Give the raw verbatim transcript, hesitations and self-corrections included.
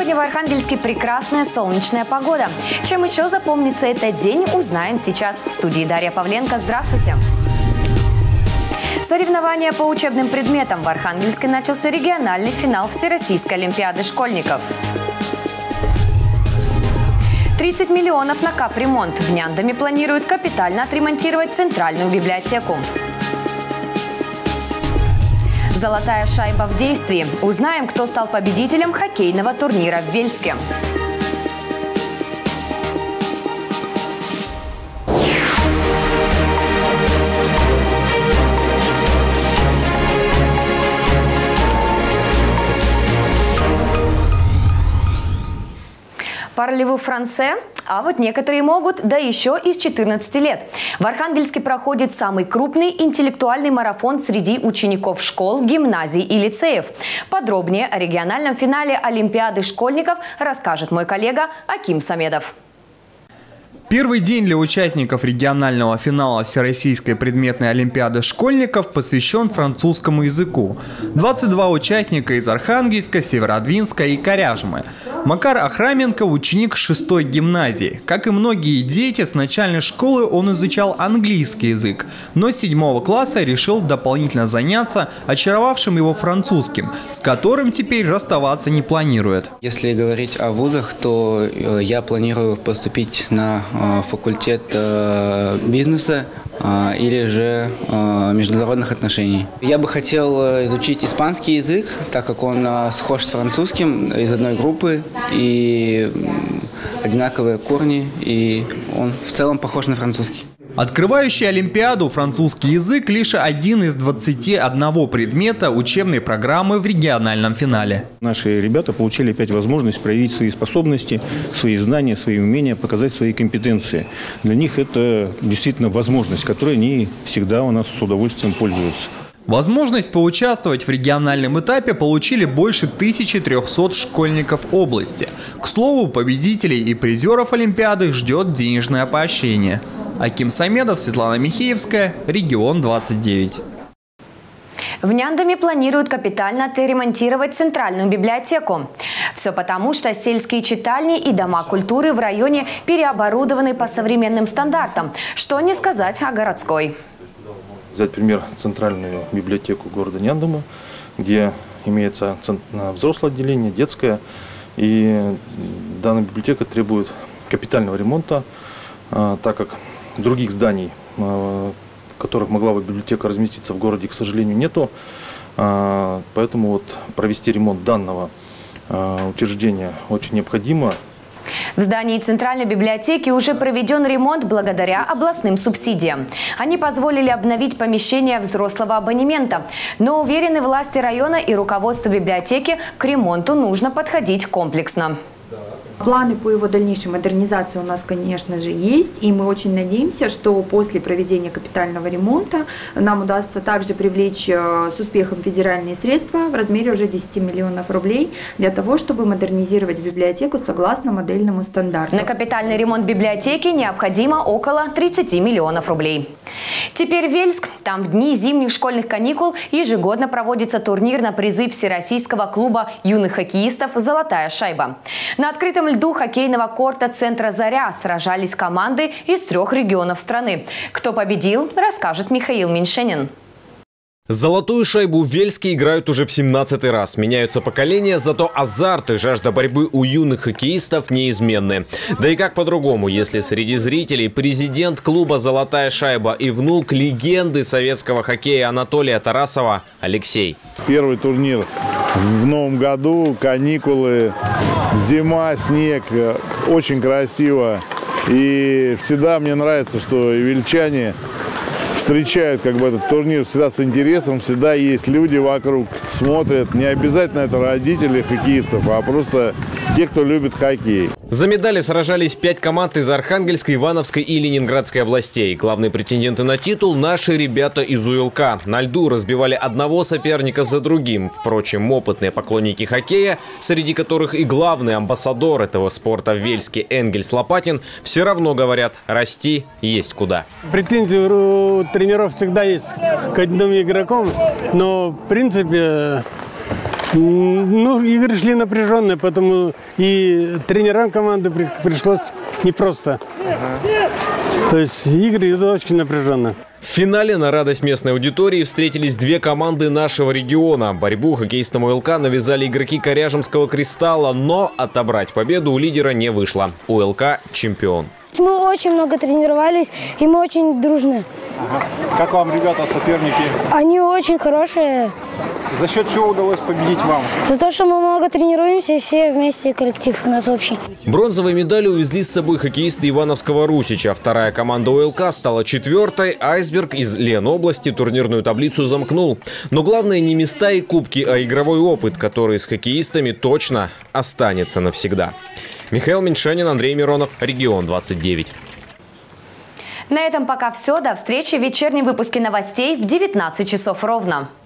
Сегодня в Архангельске прекрасная солнечная погода. Чем еще запомнится этот день, узнаем сейчас. В студии Дарья Павленко. Здравствуйте. Соревнования по учебным предметам. В Архангельске начался региональный финал Всероссийской олимпиады школьников. тридцать миллионов на капремонт. В Няндаме планируют капитально отремонтировать центральную библиотеку. Золотая шайба в действии. Узнаем, кто стал победителем хоккейного турнира в Вельске. Parlez-vous français? А вот некоторые могут, да еще и с четырнадцати лет. В Архангельске проходит самый крупный интеллектуальный марафон среди учеников школ, гимназий и лицеев. Подробнее о региональном финале Олимпиады школьников расскажет мой коллега Аким Самедов. Первый день для участников регионального финала Всероссийской предметной олимпиады школьников посвящен французскому языку. двадцать два участника из Архангельска, Северодвинска и Коряжмы. Макар Ахраменко – ученик шестой гимназии. Как и многие дети, с начальной школы он изучал английский язык, но с седьмого класса решил дополнительно заняться очаровавшим его французским, с которым теперь расставаться не планирует. Если говорить о вузах, то я планирую поступить на факультет бизнеса или же международных отношений. Я бы хотел изучить испанский язык, так как он схож с французским, из одной группы, и одинаковые корни, и он в целом похож на французский. Открывающий Олимпиаду французский язык лишь один из двадцати одного предмета учебной программы в региональном финале. Наши ребята получили опять возможность проявить свои способности, свои знания, свои умения, показать свои компетенции. Для них это действительно возможность, которой они всегда у нас с удовольствием пользуются. Возможность поучаствовать в региональном этапе получили больше тысячи трёхсот школьников области. К слову, победителей и призеров Олимпиады ждет денежное поощрение. Аким Самедов, Светлана Михеевская, Регион двадцать девять. В Няндаме планируют капитально отремонтировать центральную библиотеку. Все потому, что сельские читальни и дома культуры в районе переоборудованы по современным стандартам. Что не сказать о городской. Взять пример центральную библиотеку города Няндама, где имеется взрослое отделение, детское. И данная библиотека требует капитального ремонта, так как других зданий, в которых могла бы библиотека разместиться в городе, к сожалению, нету. Поэтому вот провести ремонт данного учреждения очень необходимо. В здании Центральной библиотеки уже проведен ремонт благодаря областным субсидиям. Они позволили обновить помещение взрослого абонемента. Но уверены власти района и руководство библиотеки, к ремонту нужно подходить комплексно. Планы по его дальнейшей модернизации у нас, конечно же, есть, и мы очень надеемся, что после проведения капитального ремонта нам удастся также привлечь с успехом федеральные средства в размере уже десяти миллионов рублей для того, чтобы модернизировать библиотеку согласно модельному стандарту. На капитальный ремонт библиотеки необходимо около тридцати миллионов рублей. Теперь Вельск. Там в дни зимних школьных каникул ежегодно проводится турнир на призы Всероссийского клуба юных хоккеистов «Золотая шайба». На открытом льду хоккейного корта центра «Заря» сражались команды из трех регионов страны. Кто победил, расскажет Михаил Меньшенин. Золотую шайбу в Вельске играют уже в семнадцатый раз. Меняются поколения, зато азарт и жажда борьбы у юных хоккеистов неизменны. Да и как по-другому, если среди зрителей президент клуба «Золотая шайба» и внук легенды советского хоккея Анатолия Тарасова Алексей. Первый турнир в новом году, каникулы, зима, снег, очень красиво. И всегда мне нравится, что и вельчане встречают как бы этот турнир всегда с интересом, всегда есть люди вокруг, смотрят. Не обязательно это родители хоккеистов, а просто те, кто любит хоккей. За медали сражались пять команд из Архангельской, Ивановской и Ленинградской областей. Главные претенденты на титул – наши ребята из УЛК. На льду разбивали одного соперника за другим. Впрочем, опытные поклонники хоккея, среди которых и главный амбассадор этого спорта в Вельске Энгельс Лопатин, все равно говорят – расти есть куда. Претензии у тренеров всегда есть к одним игрокам, но в принципе Ну, игры шли напряженные, поэтому и тренерам команды пришлось непросто. Ага. То есть игры идут очень напряженно. В финале на радость местной аудитории встретились две команды нашего региона. Борьбу хоккеистам УЛК навязали игроки Коряжемского «Кристалла», но отобрать победу у лидера не вышло. УЛК чемпион. Мы очень много тренировались, и мы очень дружны. Ага. Как вам, ребята, соперники? Они очень хорошие. За счет чего удалось победить вам? За то, что мы много тренируемся, и все вместе коллектив у нас общий. Бронзовые медали увезли с собой хоккеисты Ивановского «Русича». Вторая команда УЛК стала четвертой. «Айсберг» из Ленобласти турнирную таблицу замкнул. Но главное не места и кубки, а игровой опыт, который с хоккеистами точно останется навсегда. Михаил Меньшанин, Андрей Миронов, Регион двадцать девять. На этом пока все. До встречи в вечернем выпуске новостей в девятнадцать часов ровно.